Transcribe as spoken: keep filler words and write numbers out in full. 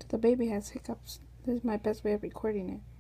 The baby has hiccups. This is my best way of recording it.